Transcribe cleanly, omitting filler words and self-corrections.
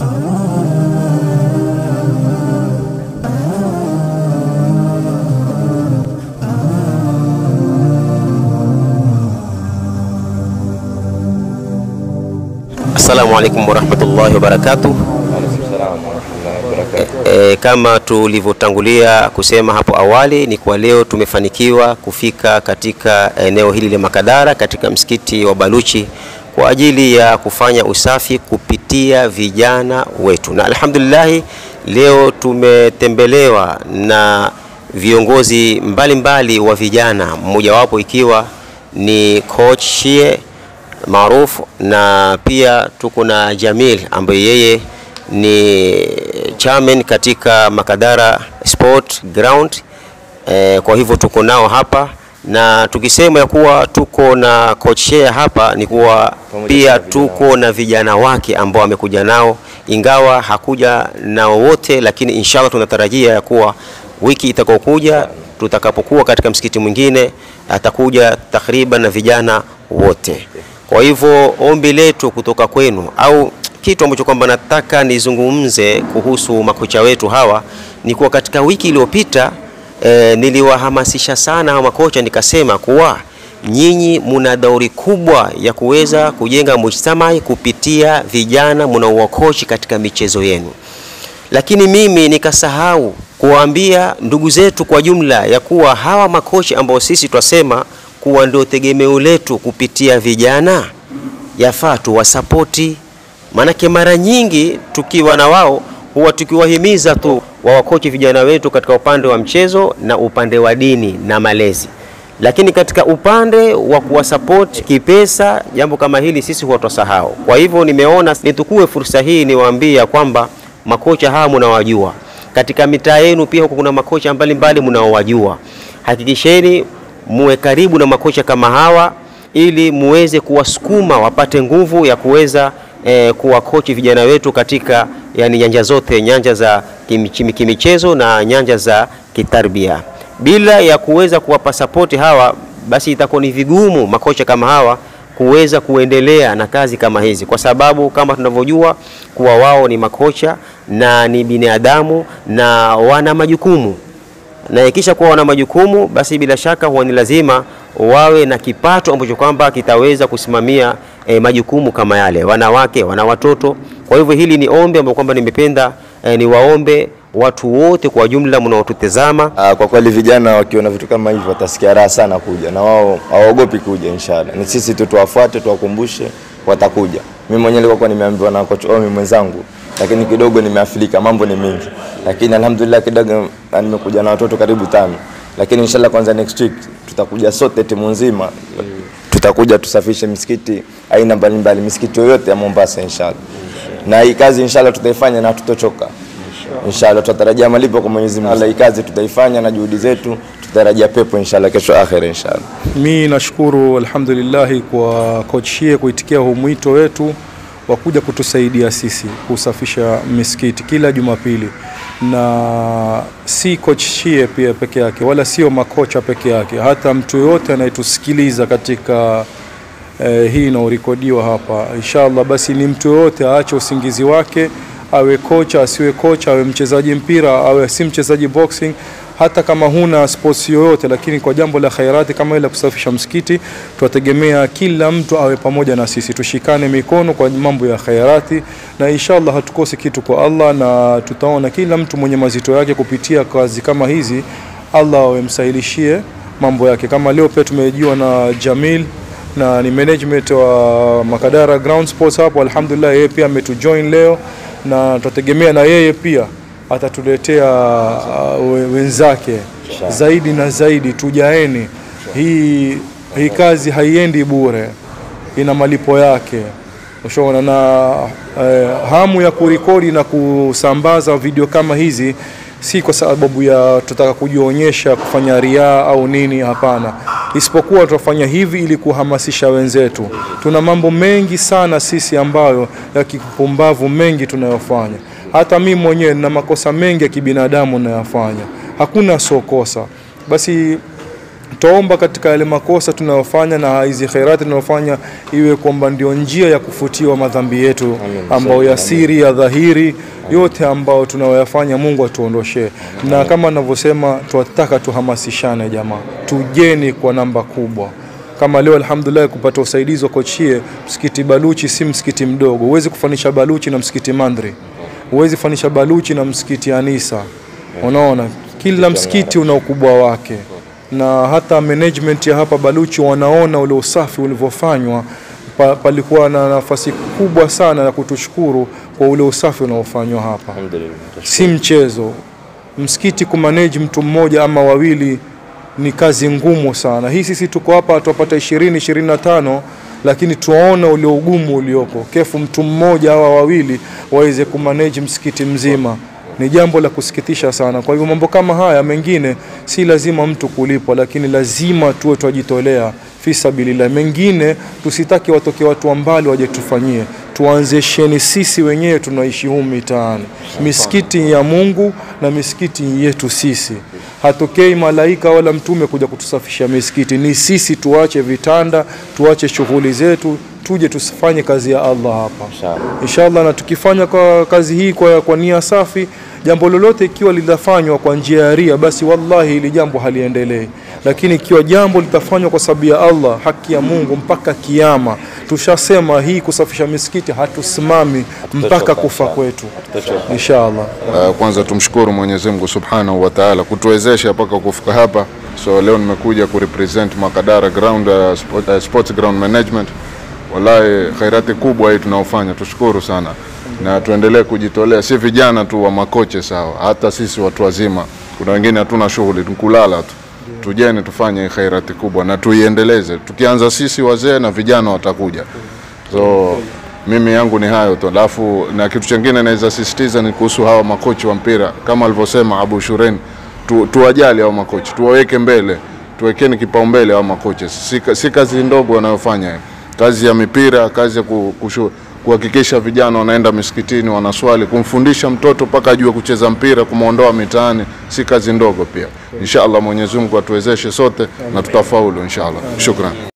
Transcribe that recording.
Assalamu alaikum warahmatullahi wabarakatuh. Kama tulivyotangulia kusema hapo awali, ni kwa leo tumefanikiwa kufika katika eneo hili la Makadara katika msikiti wa Baluchi kwa ajili ya kufanya usafi kupitia vijana wetu. Na alhamdulillah leo tumetembelewa na viongozi mbalimbali wa vijana, mmoja wapo ikiwa ni coach Shie maarufu, na pia tuko na Jamil ambaye yeye ni chairman katika Makadara Sport Ground. Kwa hivyo tuko nao hapa, na tukisema ya kuwa tuko na coach Shea hapa ni kuwa pia tuko na vijana wake ambao wamekuja nao, ingawa hakuja nao wote, lakini inshallah tunatarajia ya kuwa wiki itakayokuja tutakapokuwa katika msikiti mwingine atakuja takriban na vijana wote. Kwa hivyo ombi letu kutoka kwenu, au kitu ambacho kwamba nataka nizungumze kuhusu makocha wetu hawa, ni kuwa katika wiki iliyopita niliwahamasisha sana hawa makocha, nikasema kuwa nyinyi muna dauri kubwa ya kuweza kujenga mujtamai kupitia vijana mnaowakochi katika michezo yenu. Lakini mimi nikasahau kuwaambia ndugu zetu kwa jumla ya kuwa hawa makocha ambao sisi twasema kuwa ndio tegemeo letu kupitia vijana, yafaa tuwasapoti. Manake mara nyingi tukiwa na wao huwa tukiwahimiza tu wawakochi vijana wetu katika upande wa mchezo na upande wa dini na malezi, lakini katika upande wa kuwasupport kipesa, jambo kama hili sisi huwa tusahau. Kwa hivyo nimeona nitukue fursa hii niwaambie kwamba makocha hawa mnawajua, katika mitaa yenu pia huko kuna makocha mbalimbali mnaowajua. Hakikisheni muwe karibu na makocha kama hawa ili muweze kuwasukuma wapate nguvu ya kuweza kuwakochi vijana wetu katika yani nyanja zote, nyanja za kimichezo na nyanja za kitarbia. Bila ya kuweza kuwapa support hawa, basi itakuwa ni vigumu makocha kama hawa kuweza kuendelea na kazi kama hizi, kwa sababu kama tunavyojua kuwa wao ni makocha na ni binadamu na wana majukumu, na ikisha kuwa wana majukumu basi bila shaka huwa ni lazima wawe na kipato ambacho kwamba kitaweza kusimamia majukumu kama yale, wanawake, wana watoto. Kwa hivyo hili ni ombi ambalo kwamba nimependa niwaombe watu wote kwa jumla mnaotutazama. Kwa kweli vijana wakiona vitu kama hivyo watasikia raha sana kuja, na wao hawaogopi kuja inshallah. Ni sisi tu tuwafuate, tuwakumbushe, watakuja. Mimi mwenyewe nilikuwa nimeambiwa na coach Omi mwenzangu, lakini kidogo nimeafilika, mambo ni mengi. Lakini alhamdulillah kidogo nimekuja na watoto karibu 5. Lakini inshallah kwanza next week tutakuja sote timu nzima. Tutakuja tusafishe misikiti aina mbalimbali, misikiti yote ya Mombasa inshallah. Na hii kazi inshallah tutaifanya na tutochoka. Inshallah tutarajia malipo kwa Mwenyezi Mungu. Hii kazi tutaifanya na juhudi zetu, tutarajia pepo inshallah kesho akhera inshallah. Mimi nashukuru alhamdulillah kwa coach Shie kuitikia huu mwito wetu wa kuja kutusaidia sisi kusafisha misikiti kila Jumapili. Na si coach Shie pia peke yake, wala sio makocha peke yake, hata mtu yote anayetusikiliza katika hii inaorekodiwa hapa, inshallah basi ni mtu yote aache usingizi wake, awe kocha asiwe kocha, awe mchezaji mpira awe si mchezaji boxing, hata kama huna sports yoyote, lakini kwa jambo la khairati kama ile kusafisha msikiti, tunategemea kila mtu awe pamoja na sisi, tushikane mikono kwa mambo ya khairati, na inshallah hatukosi kitu kwa Allah, na tutaona kila mtu mwenye mazito yake kupitia kazi kama hizi, Allah awemsahilishie mambo yake. Kama leo pia tumejiwa na Jamil na ni management wa Makadara Ground Sports hapo, alhamdulillah yeye pia ametujoin leo, na tutategemea na yeye pia atatuletea wenzake zaidi na zaidi. Tujaeni, hii kazi haiendi bure, ina malipo yake. Ushaona, na hamu ya kurekodi na kusambaza video kama hizi si kwa sababu ya tutaka kujionyesha kufanya riaa au nini, hapana. Isipokuwa tutafanya hivi ili kuhamasisha wenzetu. Tuna mambo mengi sana sisi ambayo ya kipumbavu mengi tunayofanya. Hata mimi mwenyewe na makosa mengi ya kibinadamu ninayofanya. Hakuna sokosa. Basi Tuomba katika yale makosa tunayofanya na hizi khairati tunayofanya iwe kwamba ndio njia ya kufutiwa madhambi yetu ambao ya siri ya dhahiri yote ambao tunayoyafanya Mungu atuondoshe. Na kama ninavyosema tunataka tuhamasishane jamaa. Tujeni kwa namba kubwa. Kama leo alhamdulillah kupata usaidizi wa kochie, msikiti Baluchi si msikiti mdogo. Huwezi kufanisha Baluchi na msikiti Mandri. Huwezi kufanisha Baluchi na msikiti Anisa. Unaona, kila msikiti una ukubwa wake. Na hata management ya hapa Baluchi wanaona ule usafi ulivyofanywa, palikuwa na nafasi kubwa sana ya kutushukuru kwa ule usafi unaofanywa hapa. Si mchezo. Msikiti kumanage mtu mmoja ama wawili ni kazi ngumu sana. Hii sisi tuko hapa tupata 20-25, lakini tuwaona ule ugumu ulioko. Kefu mtu mmoja au wawili waweze kumanage msikiti mzima. Ni jambo la kusikitisha sana. Kwa hivyo mambo kama haya mengine si lazima mtu kulipwa, lakini lazima tuwe twajitolea fi sabilillah. Mengine tusitaki watoke watu wa mbali waje tufanyie. Tuanzesheni sisi wenyewe tunaishi humu mitaani. Misikiti ya Mungu na misikiti yetu sisi. Hatokei malaika wala mtume kuja kutusafisha misikiti. Ni sisi tuache vitanda, tuache shughuli zetu, tuje tusifanye kazi ya Allah hapa. Inshallah, na tukifanya kwa kazi hii kwa nia safi, jambo lolote ikiwa litafanywa kwa njia ya ria, basi wallahi ili jambo haliendelei. Lakini ikiwa jambo litafanywa kwa sababu ya Allah, haki ya Mungu mpaka kiyama, tushasema hii kusafisha misikiti hatusimami mpaka kufa kwetu. Inshallah. Kwanza tumshukuru Mwenyezi Mungu Subhanahu wa Ta'ala kutuwezesha mpaka kufika hapa. So leo nimekuja kurepresent Makadara Ground Sports Ground Management. Wallahi khairati kubwa hii tunaofanya, tushukuru sana. Na tuendelee kujitolea, si vijana tu wa makoche sawa, hata sisi watu wazima. Kuna wengine hatuna shughuli, tukulala tu. Tujeni tufanye khairati kubwa na tuiendeleze. Tukianza sisi wazee na vijana watakuja. So mimi yangu ni hayo tu. Alafu na kitu kingine naweza sisitiza ni kuhusu hawa makochi wa mpira. Kama alivyosema Abu Shuren, tuwajali hao makochi, tuwaweke mbele, tuwekeni kipaumbele hao makochi. Si kazi ndogo wanayofanya. Kazi ya mipira, kazi ya kuhakikisha vijana wanaenda misikitini, wanaswali, kumfundisha mtoto mpaka ajue kucheza mpira, kumuondoa mitaani, si kazi ndogo pia. Inshallah Mwenyezi Mungu atuwezeshe sote na tutafaulu inshallah. Shukran.